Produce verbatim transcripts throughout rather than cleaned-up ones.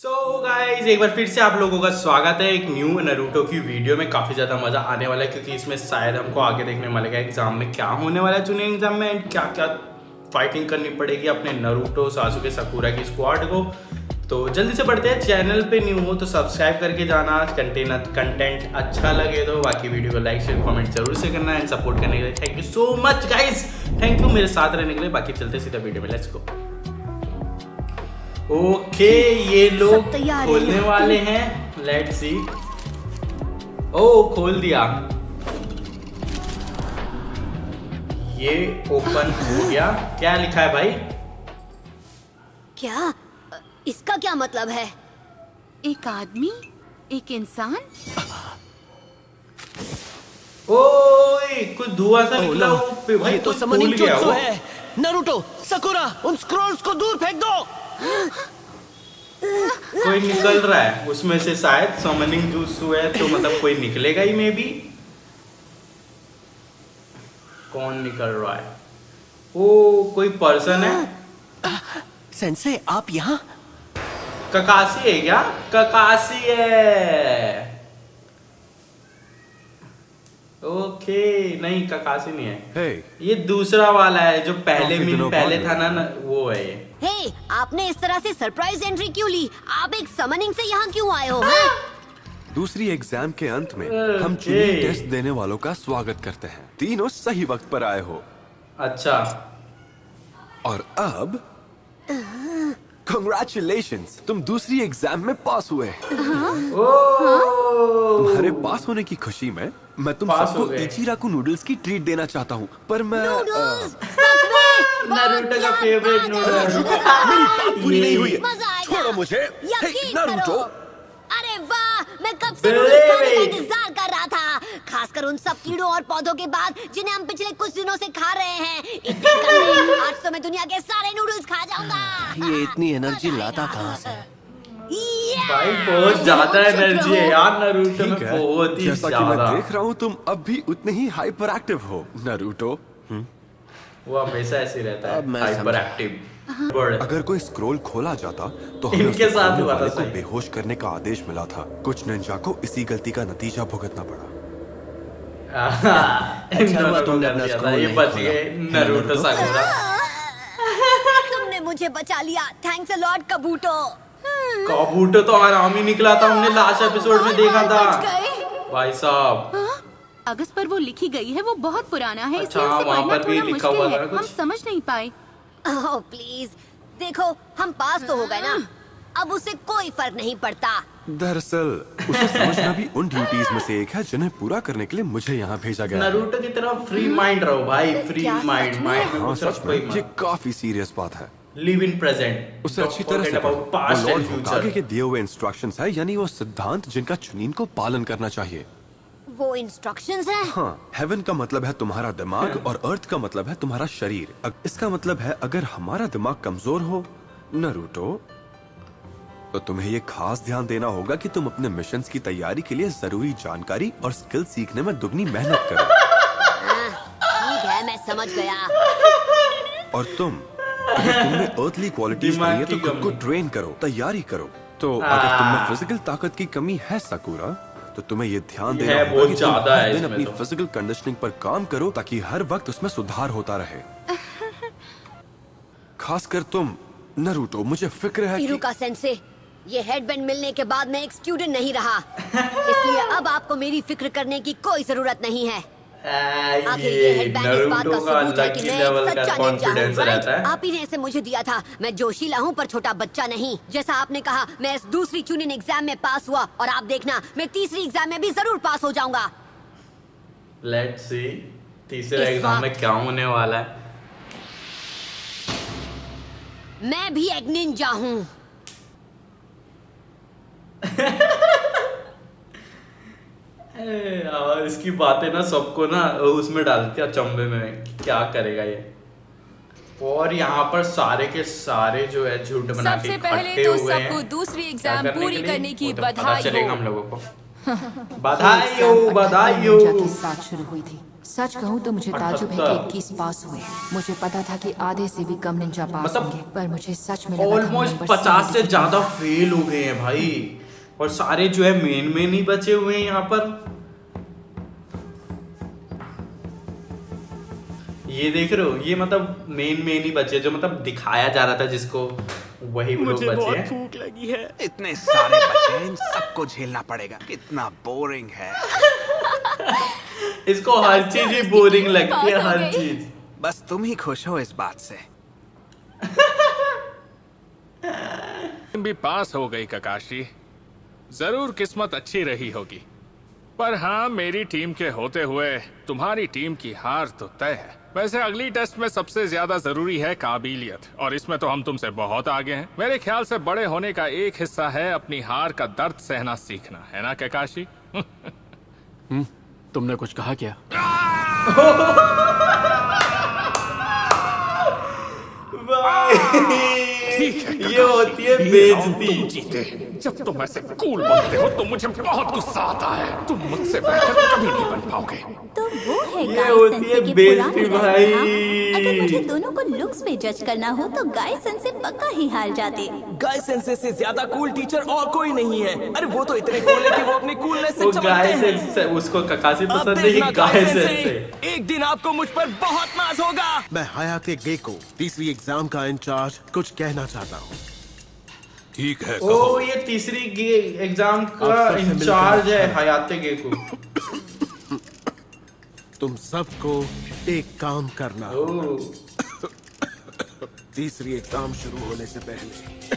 सो so guys एक बार फिर से आप लोगों का स्वागत है एक न्यू नारुतो की वीडियो में। काफ़ी ज़्यादा मज़ा आने वाला है क्योंकि इसमें शायद हमको आगे देखने मिलेगा एग्जाम में क्या होने वाला है, चुनिंग एग्जाम में एंड क्या क्या फाइटिंग करनी पड़ेगी अपने नारुतो सासुके साकुरा की स्क्वाड को। तो जल्दी से बढ़ते हैं। चैनल पे न्यू हो तो सब्सक्राइब करके जाना। कंटेंट कंटेंट अच्छा लगे तो बाकी वीडियो को लाइक शेयर कमेंट जरूर से करना एंड सपोर्ट करने के लिए thank you so much guys. Thank you मेरे साथ रहने के लिए। बाकी चलते सीधा वीडियो में, लेट्स गो। ओके ये लोग खोलने वाले हैं, लेट्स सी। ओ खोल दिया, ये ओपन हो गया। क्या लिखा है भाई? क्या इसका क्या मतलब है? एक आदमी, एक इंसान। ओए कुछ धुआं सा निकला हो पे भाई, तो समनिंग जुत्सु है। नारुतो, साकुरा, उन स्क्रॉल्स को दूर फेंक दो। कोई निकल रहा है उसमें से, शायद समनिंग जुत्सु है तो मतलब कोई निकलेगा ही मे बी। कौन निकल रहा है? ओ कोई पर्सन है। सेंसे आप यहाँ? ककाशी है क्या? ककाशी है। ओके नहीं ककाशी नहीं है। hey, ये दूसरा वाला है जो पहले में पहले था ना, ना वो है ये। हे hey, आपने इस तरह से सरप्राइज एंट्री क्यों ली? आप एक समनिंग से यहाँ क्यों आए हो? हाँ? दूसरी एग्जाम के अंत में हम चुनिंग टेस्ट देने वालों का स्वागत करते हैं। तीनों सही वक्त पर आए हो। अच्छा और अब Congratulations, तुम दूसरी एग्जाम में पास हुए। तुम्हारे पास होने की खुशी में मैं तुम सबको इचिराकु नूडल्स की ट्रीट देना चाहता हूँ, पर मैं नारुतो का फेवरेट नूडल्स। मेरी बात पूरी नहीं हुई है, छोड़ो मुझे। नारुतो, अरे वाह, मैं कब से नूडल्स खाने का इंतजार कर रहा था, खासकर उन सब कीड़ों और पौधों के बाद जिन्हें हम पिछले कुछ दिनों से खा रहे हैं। इतने कम आज तो मैं दुनिया के सारे नूडल्स खा जाऊंगा। ये इतनी एनर्जी लाता कहाँ से? भाई बहुत ज्यादा एनर्जी है यार नारुतो में, बहुत ही जैसा ज्यादा। कि मैं देख रहा हूँ तुम अब भी उतने ही हाइपर एक्टिव हो नारुतो। वो हमेशा ऐसे रहता है, हाइपर एक्टिव। अगर कोई स्क्रॉल खोला जाता तो हमें इनके साथ हुआ था को बेहोश करने का आदेश मिला था। कुछ निंजा को इसी गलती का नतीजा भुगतना पड़ा। ये बच गए नारुतो साकुरा। तुमने मुझे बचा लिया, थैंक्स अ लॉट कबूटो। कबूटो तो आराम ही निकला था, हमने लास्ट एपिसोड में देखा था भाई साहब। कागज पर वो लिखी गई है, वो बहुत पुराना है। अच्छा, इसलिए वहाँ पर भी लिखा हुआ था कुछ। हम समझ नहीं पाए। ओह प्लीज, देखो हम पास तो हो गए ना, अब उसे कोई फर्क नहीं पड़ता। दरअसल उसे समझना भी उन ड्यूटीज में से एक है जिन्हें पूरा करने के लिए मुझे यहाँ भेजा गया। नारुतो की तरह फ्री माइंड रहो भाई, फ्री माइंड माइंड में हाँ, कुछ सच में रखो। ये काफी सीरियस बात है। लिव इन प्रेजेंट, उसे अच्छी तरह से पढ़ो। वो लॉर्ड होकागे के दिए हुए इंस्ट्रक्शंस है, यानी वो सिद्धांत जिनका चुनिन को पालन करना चाहिए। वो इंस्ट्रक्शंस हैं? हाँ, हेवन का मतलब है तुम्हारा दिमाग और अर्थ का मतलब है तुम्हारा शरीर। इसका मतलब है अगर हमारा दिमाग कमजोर हो नारुतो, तो तुम्हें ये खास ध्यान देना होगा कि तुम अपने मिशंस की तैयारी के लिए जरूरी जानकारी और स्किल सीखने में दुगनी मेहनत करो। ठीक है, मैं समझ गया। और तुम अगर तुमने अर्थली क्वालिटीज नहीं है तो खुद को ट्रेन करो, तैयारी करो। तो अगर तुमने फिजिकल ताकत की कमी है साकुरा, तो तुम्हें ये ध्यान देना होगा कि तुम हर दिन अपनी फिजिकल कंडीशनिंग पर काम करो ताकि हर वक्त उसमें सुधार होता रहे। खासकर तुम नारुतो, मुझे फिक्र है इरुका सेंसे, ये हेडबैंड मिलने के बाद मैं एक स्टूडेंट नहीं रहा, इसलिए अब आपको मेरी फिक्र करने की कोई जरूरत नहीं है। आखिर ये हेडबैंड इस बात का सबूत है कि मैं एक सच्चा निंजा हूँ, राइट? आप ही ने इसे मुझे दिया था। मैं जोशीला हूँ पर छोटा बच्चा नहीं। जैसा आपने कहा, मैं इस दूसरी चुनिन एग्जाम में पास हुआ और आप देखना मैं तीसरी एग्जाम में भी जरूर पास हो जाऊंगा। लेट्स सी तीसरे एग्जाम में क्या होने वाला है। मैं भी एक निंजा हूँ। और इसकी बातें ना सबको ना उसमें डालती है अचंभे में, क्या करेगा ये। और यहाँ पर सारे के सारे जो है झूठ बना के इकट्ठे तो हुए हैं। दूसरी एग्जाम पूरी करने की बधाई बधाई हो। हम लोगों को। बधाई हो, बधाई हो। साथ शुरू हुई थी। सच कहूँ तो मुझे ताजुब है कि इक्कीस पास हुए। मुझे पता था कि आधे से भी कम निंजा पास मतलब होंगे, पर मुझे सच में लगा था ऑलमोस्ट पचास से ज्यादा फेल हो गए हैं भाई, और सारे जो है मेन में नहीं बचे हुए हैं यहाँ पर। ये देख रहे हो, ये मतलब मेन में नहीं बचे, जो मतलब दिखाया जा रहा था जिसको, वही लोग बचे हैं। मुझे बहुत भूख लगी है। इतने सारे बच्चे हैं, इन सबको झेलना पड़ेगा, कितना बोरिंग है। इसको हर चीज ही बोरिंग लगती है, हर चीज। बस तुम ही खुश हो इस बात से। तुम भी पास हो गई ककाशी, जरूर किस्मत अच्छी रही होगी, पर हाँ मेरी टीम के होते हुए तुम्हारी टीम की हार तो तय है। वैसे अगली टेस्ट में सबसे ज्यादा जरूरी है काबिलियत, और इसमें तो हम तुमसे बहुत आगे हैं। मेरे ख्याल से बड़े होने का एक हिस्सा है अपनी हार का दर्द सहना सीखना, है ना ककाशी? हम्म, तुमने कुछ कहा क्या? ठीक है, ये होती है बेइज्जती। तुम जीते। जब तुम ऐसे कूल बनते हो तो मुझे बहुत गुस्सा आता है। तुम मुझसे बेहतर कभी नहीं बन पाओगे। तो वो है ये गाय होती सेंसे है के बेइज्जती पुराने भाई। रंग। अगर मुझे दोनों को लुक्स में जज करना हो तो गाय सेंसे पक्का ही हार जाते। गाय सेंसे से ज्यादा कूल टीचर और कोई नहीं है। अरे वो तो इतने कूल है कि वो अपनी कूलनेस से वो चमकते गाय हैं। से उसको ककाशी अब पसंद देखना नहीं, गाय गाय से सेंसे, एक दिन आपको मुझ पर बहुत नाज होगा। मैं हयाते गेको, तीसरी एग्जाम का इंचार्ज, कुछ कहना चाहता हूँ। ठीक है, ओ ये तीसरी एग्जाम का इंचार्ज है हयाते गेको। तुम सबको एक काम करना होगा। तीसरी एग्जाम शुरू होने से पहले।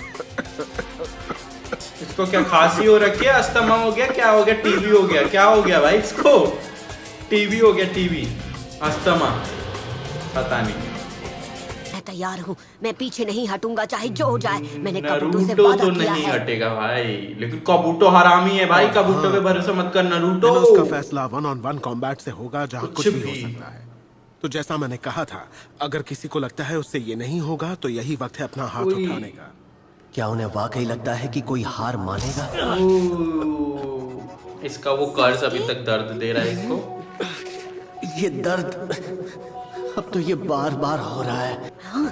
इसको क्या खांसी हो रखी है, अस्थमा हो गया, क्या हो गया, टीबी हो गया, क्या हो गया भाई इसको? टीबी हो गया, टीबी, अस्थमा, पता नहीं। मैं तैयार हूँ, मैं पीछे नहीं हटूंगा चाहे जो हो जाए। मैंने कबूटो से नरूटो वादा तो किया नहीं है। हटेगा भाई, लेकिन कबूटो हरामी है भाई, कबूटो पे भरोसा मत कर नरूटो। मैंने उसका फैसला वन ऑन वन कॉम्बैट से होगा, जहाँ कुछ कुछ भी हो भी। सकता है। तो जैसा मैंने कहा था, अगर किसी को लगता है उससे ये नहीं होगा, तो यही वक्त है अपना हाथ उठाने का। क्या उन्हें वाकई लगता है कि कोई हार मानेगा? इसका वो कर्ज अभी तक दर्द दे रहा है इसको। ये दर्द अब तो ये बार बार हो रहा है।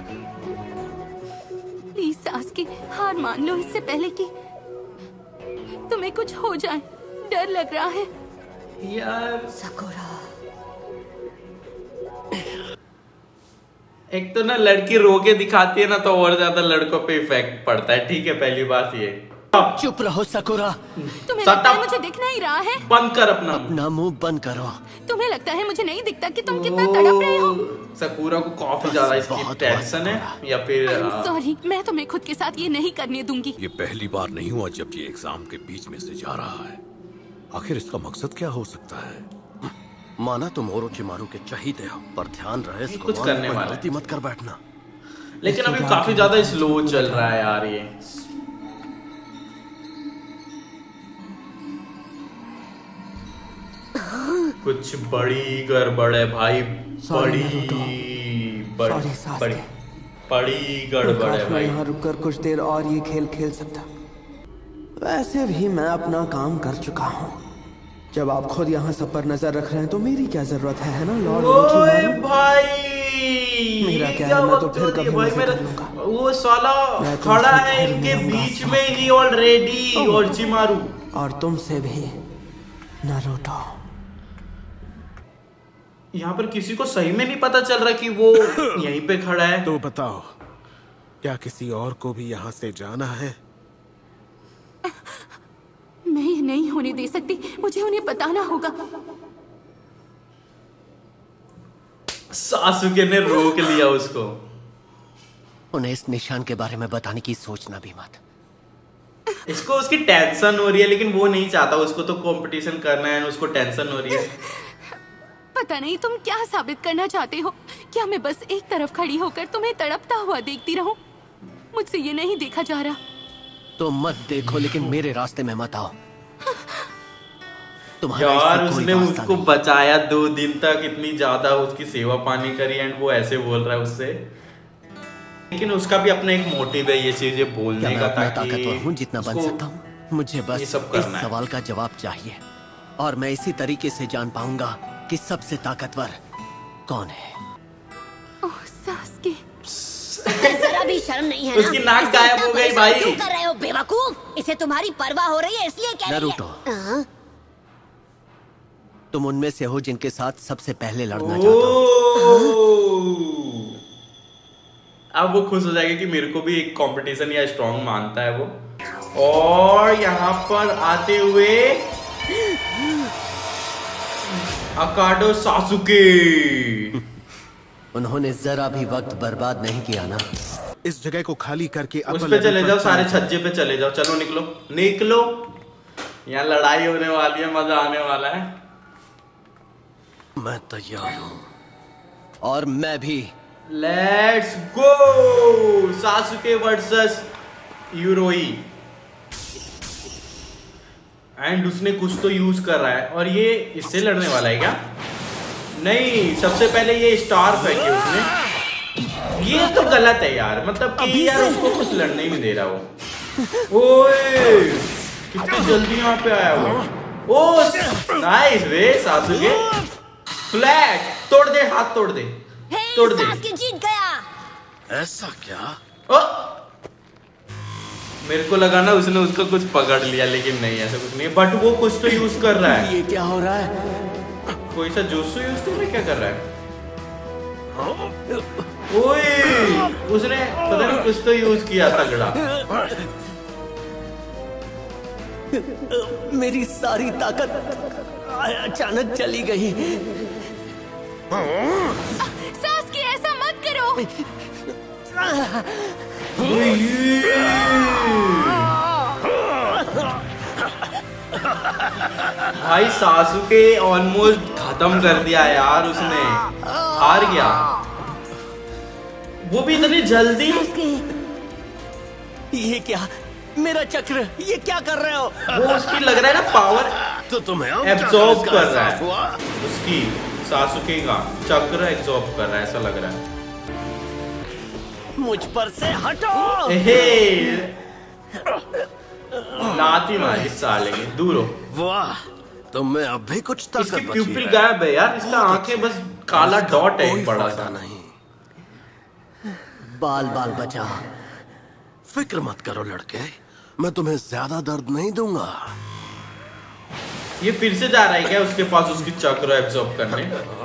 प्लीज सास्की, हार मान लो इससे पहले कि तुम्हें कुछ हो जाए। डर लग रहा है यार। सकुरा, एक तो ना लड़की रो के दिखाती है ना, तो और ज्यादा लड़कों पे इफेक्ट पड़ता है। ठीक है, पहली बात ये। चुप रहो सकुरा। तुम्हें लगता है मुझे दिख नहीं रहा है? बंद कर अपना अपना मुंह बंद करो। तुम्हें लगता है मुझे नहीं दिखता कि तुम कितना तड़प रहे हो? सकुरा को काफी ज्यादा इसकी टेंशन है, या फिर सॉरी, मैं तुम्हें खुद के साथ ये नहीं करने दूंगी। ये पहली बार नहीं हुआ जब ये एग्जाम के बीच में से जा रहा है। आखिर इसका मकसद क्या हो सकता है? माना तुम ओरोचिमारू के चहीते हो, पर ध्यान रहे कुछ करने वाला गलती मत कर बैठना। लेकिन अभी काफी ज्यादा स्लो चल रहा है यार ये। कुछ बड़ी गड़बड़ है भाई, बड़ी बड़ी बड़ी बड़ी गड़बड़ है भाई। यहाँ रुककर कुछ देर और ये खेल खेल सकता। वैसे भी मैं अपना काम कर चुका हूँ। जब आप खुद यहाँ सब पर नजर रख रहे हैं तो मेरी क्या जरूरत है, है ना लॉर्ड ओरोचिमारू? भाई मेरा क्या है, मैं तो फिर कभी भाई मजे मेरा कर लूंगा। वो साला खड़ा है इनके बीच में ही ऑलरेडी, ओरोचिमारू। और तुमसे भी नारुतो। यहाँ पर किसी को सही में नहीं पता चल रहा कि वो यहीं पे खड़ा है। तो बताओ, क्या किसी और को भी यहाँ से जाना है? मैं ये नहीं होने दे सकती, मुझे उन्हें बताना होगा। सासुके ने रोक लिया उसको। उन्हें इस निशान के बारे में बताने की सोचना भी मत। इसको उसकी टेंशन हो रही है, लेकिन वो नहीं चाहता। उसको तो कंपटीशन करना है, उसको टेंशन हो रही है। पता नहीं तुम क्या साबित करना चाहते हो। क्या मैं बस एक तरफ खड़ी होकर तुम्हें तड़पता हुआ देखती रहूं? मुझसे ये नहीं देखा जा रहा। तो मत देखो, लेकिन मेरे रास्ते में मत आओ। यार उसने उसको बचाया दो दिन तक, इतनी ज्यादा उसकी सेवा पानी करी, एंड वो ऐसे बोल रहा है उससे। लेकिन उसका भी अपना एक मोटिव है ये चीजें बोलने का, ताकि ताकतवर हूँ जितना बन सकता हूँ। मुझे बस इस सवाल का जवाब चाहिए, और मैं इसी तरीके से जान पाऊंगा कि सबसे ताकतवर कौन है। ओह सासुके, तुम्हें जरा भी शर्म नहीं है ना? उसकी नाक गायब हो गई भाई। क्यों कर रहे हो बेवकूफ? इसे तुम्हारी परवाह हो रही है इसलिए कह रही है। नारुतो, तुम उनमें से हो जिनके साथ सबसे पहले लड़ना चाहता हूँ। अब वो खुश हो जाएगा कि मेरे को भी एक कंपटीशन या स्ट्रॉन्ग मानता है वो। और यहाँ पर आते हुए अकाडो सासुके। उन्होंने जरा भी वक्त बर्बाद नहीं किया ना। इस जगह को खाली करके उस पे चले जाओ, सारे छज्जे पे चले जाओ। चलो निकलो निकलो, यहाँ लड़ाई होने वाली है, मजा आने वाला है। मैं तैयार हूँ। और मैं भी। Let's go. Sasuke versus Yoroi. And उसने कुछ तो यूज कर रहा है और ये इससे लड़ने वाला है क्या? नहीं, सबसे पहले ये स्टार फेंके उसने। ये तो गलत है यार, मतलब कि यार उसको कुछ लड़ने ही नहीं दे रहा वो। ओए कितनी जल्दी यहाँ पे आया वो। ओ नाइस वे सासुके। फ्लैग तोड़ दे, हाथ तोड़ दे, तोड़ दे। जीत गया। ऐसा क्या? ओ मेरे को लगा ना उसने उसको कुछ पकड़ लिया, लेकिन नहीं, ऐसा कुछ नहीं। बट वो कुछ तो यूज कर रहा है। ये क्या हो रहा है? कोई सा जोसु यूज कर रहा है, क्या कर रहा है? ओए उसने पता नहीं कुछ तो यूज किया तगड़ा। मेरी सारी ताकत अचानक चली गई। सासुके, ऐसा मत करो। भाई सासुके ऑलमोस्ट खत्म कर दिया यार उसने, हार गया। वो भी इतनी जल्दी। ये क्या? मेरा चक्र, ये क्या कर रहे हो? वो उसकी लग रहा है ना पावर तो तुम्हें एब्जॉर्ब कर रहा है। उसकी सासुके का चक्र एब्जॉर्ब कर रहा है, ऐसा लग रहा है। मुझ पर से हटो। लाती मारी साले की, दूर हो। वाह, तुम में अब भी कुछ ताकत इसकी प्यूपिल गायब है यार, इसका आंखें बस काला डॉट है एक बड़ा सा। नहीं, बाल बाल बचा। फिक्र मत करो लड़के, मैं तुम्हें ज्यादा दर्द नहीं दूंगा। ये फिर से जा रहा है क्या उसके पास उसकी चक्र एब्जॉर्ब करने?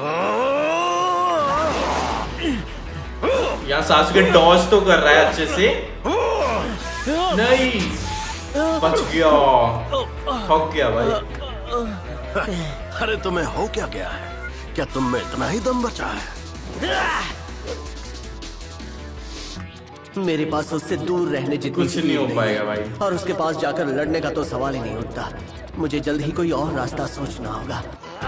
यहाँ सासुके डॉज तो कर रहा है अच्छे से। नहीं, बच गया, थक गया भाई। अरे तुम्हें हो क्या गया है? क्या तुम में इतना ही दम बचा है? मेरे पास उससे दूर रहने जितनी कुछ नहीं हो पाएगा भाई। और उसके पास जाकर लड़ने का तो सवाल ही नहीं उठता। मुझे जल्द ही कोई और रास्ता सोचना होगा।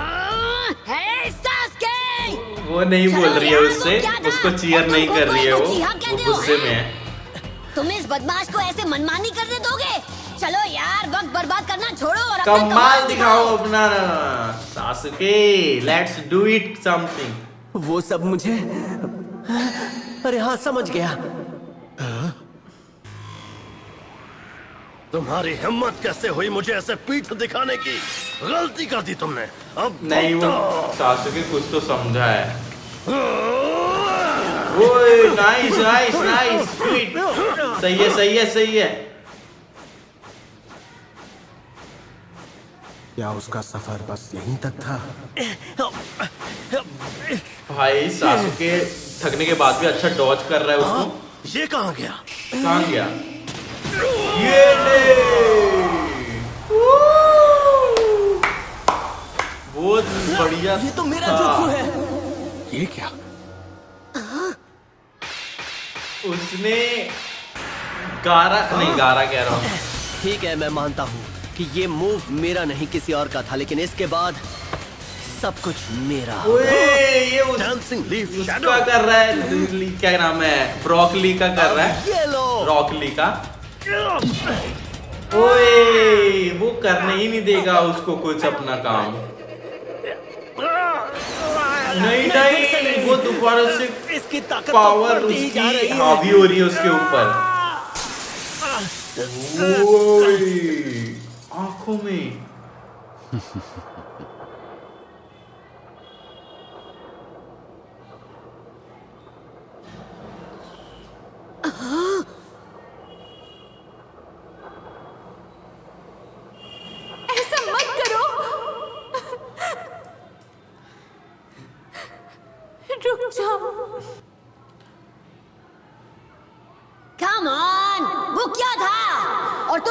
वो नहीं बोल रही है उससे, उसको चीयर नहीं कर रही है, वो वो गुस्से में है। तुम इस बदमाश को ऐसे मनमानी करने दोगे? चलो यार, वक्त बर्बाद करना छोड़ो और कमाल दिखाओ अपना Sasuke. Let's do it something. वो सब मुझे, अरे हाँ समझ गया। तुम्हारी हिम्मत कैसे हुई मुझे ऐसे पीठ दिखाने की? गलती कर दी तुमने। अब नहीं, वो सासुके कुछ तो समझा है। ओए नाइस नाइस नाइस, सही है सही है सही है। क्या उसका सफर बस यहीं तक था? भाई सासुके थकने के बाद भी अच्छा डॉज कर रहा है उसको। ये कहाँ गया? कहाँ गया? ये ले, बहुत बढ़िया। ये तो मेरा जुत्सु है। ये क्या? उसने गारा नहीं, गारा कह रहा हूँ। ठीक है, मैं मानता हूँ कि ये मूव मेरा नहीं किसी और का था, लेकिन इसके बाद सब कुछ मेरा। ओए ये उस डांसिंग लीफ उसका कर रहा है, क्या नाम है, ब्रोकली का कर रहा है। ये लो, ब्रोकली का। ओए वो करने ही नहीं देगा उसको कुछ अपना काम। नहीं नहीं, वो दोबारा से इसकी ताकत पावर उसकी हावी हो रही है उसके ऊपर। आंखों में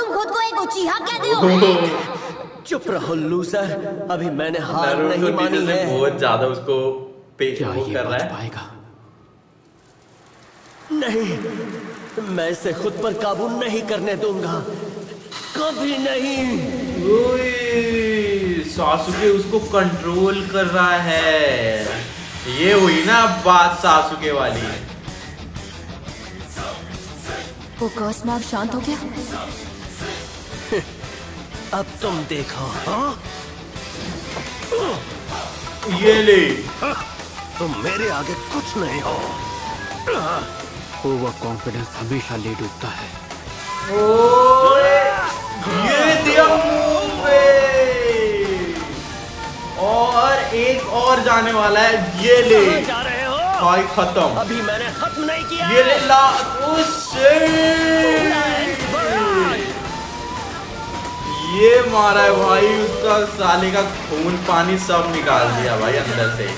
तुम खुद को एक उचीहा कहते हो? चुप रहो लूजर, अभी मैंने हार नरूटो नहीं मानी पीछे से है। बहुत ज्यादा उसको पे क्या वो ये कर रहा बच है। पाएगा? नहीं, मैं इसे खुद पर काबू नहीं करने दूंगा, कभी नहीं। ओए, सासुके उसको कंट्रोल कर रहा है। ये हुई ना बात सासुके वाली। वो कर्स मार्क शांत हो गया? अब तुम देखो। हाँ? ये ले, तुम मेरे आगे कुछ नहीं हो। ओवर कॉन्फिडेंस हमेशा ले डूबता है। ओए, ये दिया मूव है। और एक और जाने वाला है। ये ले, कहाँ जा रहे हो? भाई खत्म। अभी मैंने खत्म नहीं किया। ये ले ला, उससे ये मारा है भाई, उसका साले का खून पानी सब निकाल दिया भाई अंदर से।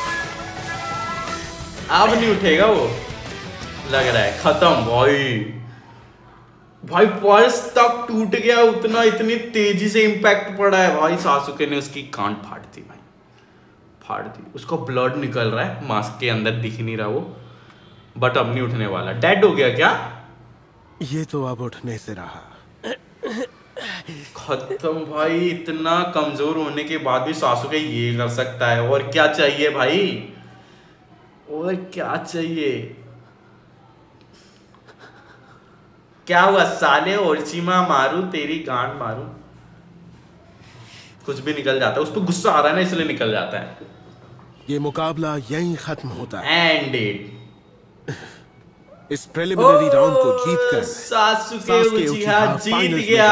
अब नहीं उठेगा वो, लग रहा है खत्म भाई। भाई पर्स तक टूट गया, उतना इतनी तेजी से इम्पैक्ट पड़ा है भाई। सासुके ने उसकी कान फाड़ दी भाई, फाड़ दी। उसको ब्लड निकल रहा है, मास्क के अंदर दिख नहीं रहा वो, बट अब नहीं उठने वाला। डेड हो गया क्या? ये तो अब उठने से रहा। खत्म भाई। इतना कमजोर होने के बाद भी सासुके ये कर सकता है। और क्या चाहिए भाई, और क्या चाहिए? क्या हुआ साले? ओरचिमा मारू तेरी गांड मारू, कुछ भी निकल जाता है। उस पर गुस्सा आ रहा है ना, इसलिए निकल जाता है। ये मुकाबला यहीं खत्म होता है। End it. इस प्रिलिमिनरी राउंड को जीतकर सासुके उचिहा जीत फाइनल्स गया।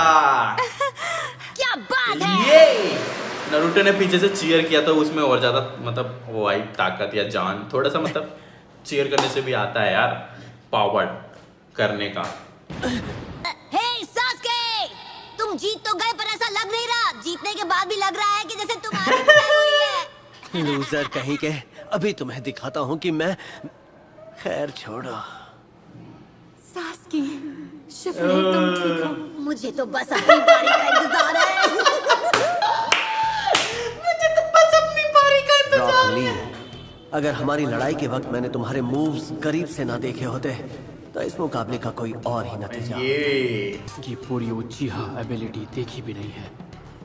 क्या बात है? ये नरूटो ने पीछे से चीयर किया तो उसमें और ज्यादा मतलब वो आई ताकत या जान, थोड़ा सा मतलब चीयर करने से भी आता है यार, पावर करने का। हे सासुके, तुम जीत तो गए पर ऐसा लग नहीं रहा। जीतने के बाद भी लग रहा है कि जैसे तुम्हारी पिटाई हुई है। लूजर कहीं के, अभी तुम्हें दिखाता हूँ कि मैं। खैर छोड़ो। सासुके, शुक्र है तुम ठीक हो। मुझे तो बस अपनी बारी का इंतजार है। मुझे तो बस अपनी बारी का इंतजार है। अगर हमारी लड़ाई के वक्त मैंने तुम्हारे मूव्स करीब से ना देखे होते तो इस मुकाबले का कोई और ही नतीजा। ये ये पूरी उचिहा एबिलिटी देखी भी नहीं है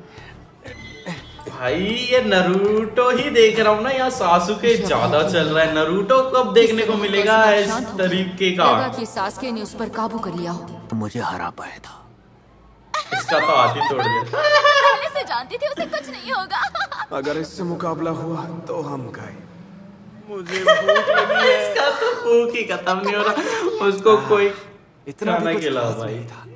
भाई। ये नरूटो ही देख रहा हूँ ना, यहाँ सासुके ज्यादा चल रहा है। नरूटो कब देखने को मिलेगा इस तरीके का? लगा कि सासुके ने उस पर काबू कर लिया हो। मुझे हरा पाया था। इसका तो हाथ ही तोड़ दिया। पहले से जानती थी उसे कुछ नहीं होगा। अगर इससे मुकाबला हुआ तो हम गए। मुझे भूख लगी है। इसका तो भूख ही खत्म नहीं हो रहा। उसको कोई इतना खाना भी कुछ खिलाओ खास भाई। नहीं था।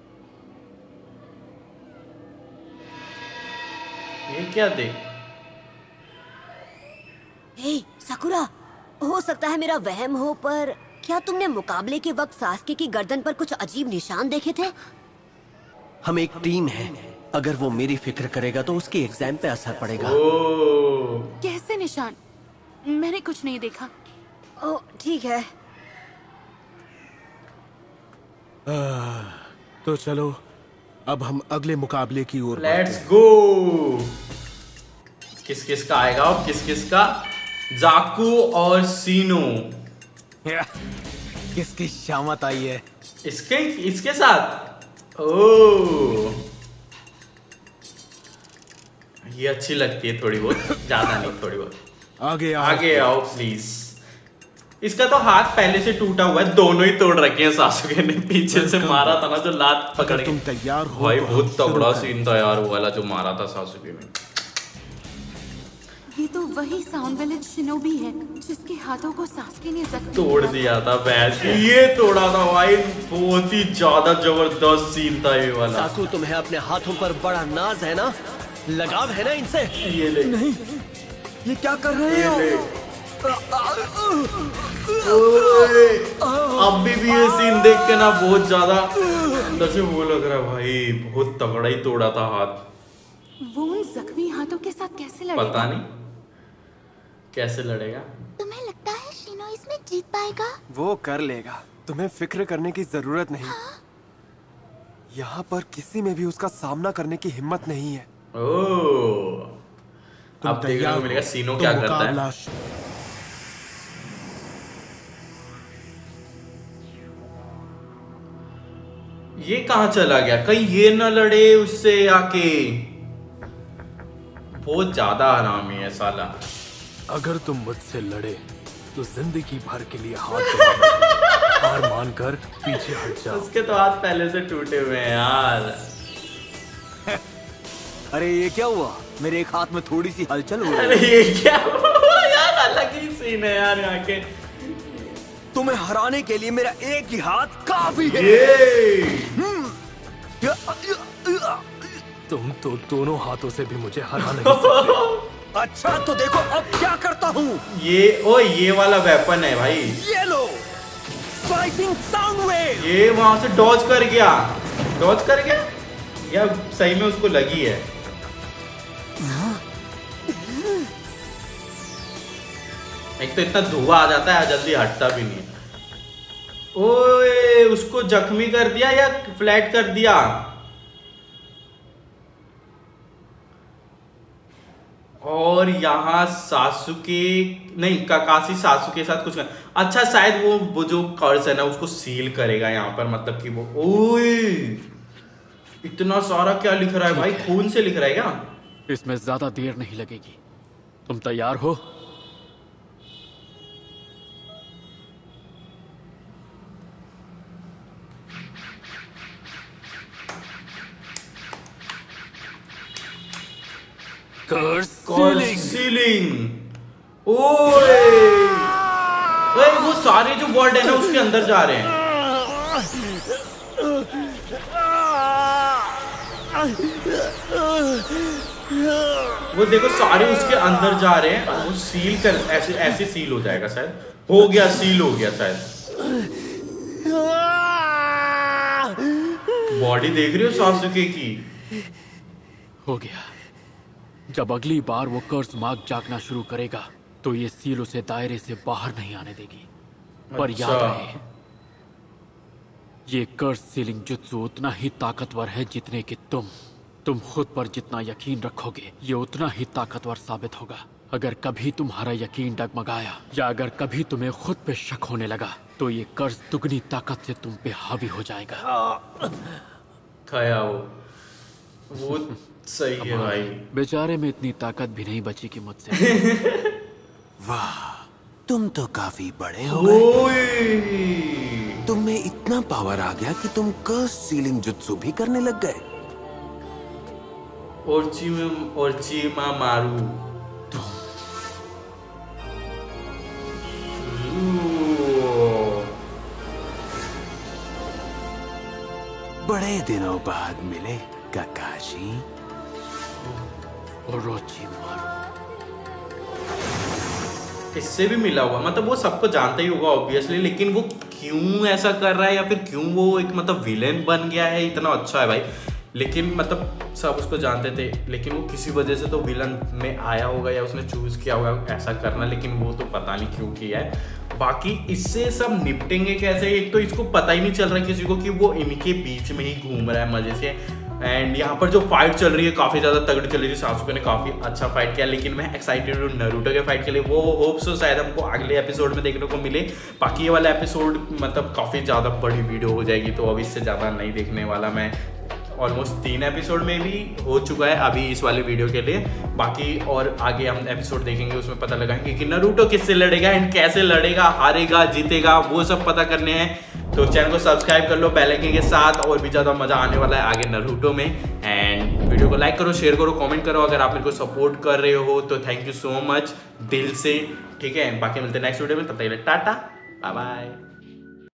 ये क्या देख? हे साकुरा, हो सकता है मेरा वहम हो, पर क्या तुमने मुकाबले के वक्त सासुके की गर्दन पर कुछ अजीब निशान देखे थे? हम एक टीम है, अगर वो मेरी फिक्र करेगा तो उसके एग्जाम पे असर पड़ेगा। कैसे निशान? मैंने कुछ नहीं देखा। ओ ठीक है। आ, तो चलो अब हम अगले मुकाबले की ओर लेट्स गो। किस किस का आएगा और किस किस का? जाकू और सीनो। किसकी शामत आई है? इसके इसके साथ। ओ ये अच्छी लगती है थोड़ी बहुत, ज्यादा नहीं, थोड़ी बहुत। आगे आओ। आगे आओ प्लीज। इसका तो हाथ पहले से टूटा हुआ है, दोनों ही तोड़ रखे हैं। सासुके ने पीछे से मारा था ना जो लात पकड़ के। तुम तैयार हो भाई तो बहुत हम शुरू तगड़ा करें। सीन था यार वो वाला जो मारा था सासुके में। ये तो वही साउंड विलेज शिनोबी है जिसके हाथों को सासुके ने जख्मी तोड़ दिया था भैंस। ये तोड़ा था भाई, बहुत ही ज्यादा जबरदस्त सीन था ये वाला। साकू, तुम्हें अपने हाथों पर बड़ा नाज है ना, लगाव है ना इनसे? ये ले। नहीं, ये क्या कर रहे हो? अभी भी ये सीन देख के ना बहुत ज्यादा अंदर से वो लग रहा है भाई, बहुत तगड़ा ही तोड़ा था हाथ। वो उन जख्मी हाथों के साथ कैसे लड़ेगा? पता नहीं कैसे लड़ेगा। तुम्हें लगता है शिनो इसमें जीत पाएगा? वो कर लेगा, तुम्हें फिक्र करने की जरूरत नहीं। यहाँ पर किसी में भी उसका सामना करने की हिम्मत नहीं है। ओह, अब देखने को मिलेगा सीनो क्या करता है। ये कहाँ चला गया? कहीं ये न लड़े उससे आके। बहुत ज्यादा हरामी है साला। अगर तुम मुझसे लड़े तो जिंदगी भर के लिए हाथ हार मानकर पीछे हट जाओ। उसके तो हाथ पहले से टूटे हुए हैं यार। अरे ये क्या हुआ? मेरे एक हाथ में थोड़ी सी हलचल हो रही है। अरे ये क्या हुआ यार? अलग ही सीन है यार यहाँ के। तुम्हें हराने के लिए मेरा एक ही हाथ काफी है। तुम तो दोनों हाथों से भी मुझे हरा नहीं सकते। अच्छा तो देखो अब क्या करता हूँ। ये ओ ये वाला वेपन है भाई। ये लो फाइटिंग साउंड वेव। ये वहां से डॉज कर गया। डॉज कर गया या सही में उसको लगी है? एक तो इतना धुआं आ जाता है, जल्दी हटता भी नहीं। ओए उसको जख्मी कर दिया या फ्लैट कर दिया? और यहाँ सासुके नहीं काकाशी सासुके के साथ कुछ कर... अच्छा शायद वो वो जो कर्ज है ना उसको सील करेगा यहाँ पर, मतलब कि वो। ओए इतना सारा क्या लिख रहा है भाई? खून से लिख रहा है क्या? इसमें ज्यादा देर नहीं लगेगी। तुम तैयार हो? Curse sealing. ओए वो सारे जो वर्ड है ना उसके अंदर जा रहे हैं। वो देखो सारे उसके अंदर जा रहे हैं। वो सील कर ऐसे ऐसे सील हो जाएगा शायद। हो गया, सील हो गया शायद। बॉडी देख रही हो सासुके की? हो गया। जब अगली बार वो कर्स मार्क जागना शुरू करेगा तो ये सील उसे दायरे से बाहर नहीं आने देगी। पर अच्छा। याद रहे ये कर्स सीलिंग जुत्सु उतना ही ताकतवर है जितने कि तुम तुम खुद पर जितना यकीन रखोगे ये उतना ही ताकतवर साबित होगा। अगर कभी तुम्हारा यकीन डगमगाया या अगर कभी तुम्हें खुद पे शक होने लगा तो ये कर्स दुगनी ताकत से तुम पे हावी हो जाएगा। खाया वो वो सही है भाई। बेचारे में इतनी ताकत भी नहीं बची कि मुझसे। वाह तुम तो काफी बड़े हो गए। तुम में इतना पावर आ गया कि तुम कर्स सीलिंग जुत्सु भी करने लग गए। ओरचिमा मारू। बड़े दिनों बाद मिले काकाशी। इससे भी मिला हुआ, मतलब वो सबको जानता ही होगा ऑब्वियसली, लेकिन वो क्यों ऐसा कर रहा है या फिर क्यों वो एक मतलब विलेन बन गया है? इतना अच्छा है भाई, लेकिन मतलब सब उसको जानते थे, लेकिन वो किसी वजह से तो विलन में आया होगा या उसने चूज किया होगा ऐसा करना, लेकिन वो तो पता नहीं क्यों किया है। बाकी इससे सब निपटेंगे कैसे? एक तो इसको पता ही नहीं चल रहा किसी को कि वो इनके बीच में ही घूम रहा है मजे से। एंड यहाँ पर जो फाइट चल रही है काफ़ी ज़्यादा तगड़ी चल रही है। सासुके ने काफ़ी अच्छा फाइट किया, लेकिन मैं एक्साइटेड हूँ नारुतो के फाइट के लिए। वो होप सो शायद हमको अगले एपिसोड में देखने को मिले। बाकी ये वाला एपिसोड मतलब काफ़ी ज़्यादा बड़ी वीडियो हो जाएगी, तो अब इससे ज़्यादा नहीं देखने वाला मैं। ऑलमोस्ट तीन एपिसोड में भी हो चुका है अभी इस वाले वीडियो के लिए। बाकी और आगे हम एपिसोड देखेंगे, उसमें पता लगाएंगे कि नारुतो किससे लड़ेगा एंड कैसे लड़ेगा, हारेगा जीतेगा, वो सब पता करने हैं। तो चैनल को सब्सक्राइब कर लो बेल आइकन के साथ, और भी ज़्यादा मज़ा आने वाला है आगे नारुतो में। एंड वीडियो को लाइक करो, शेयर करो, कमेंट करो। अगर आप मेरे को सपोर्ट कर रहे हो तो थैंक यू सो मच दिल से, ठीक है। बाकी मिलते हैं नेक्स्ट वीडियो में, तब तक के लिए टाटा बाय बाय।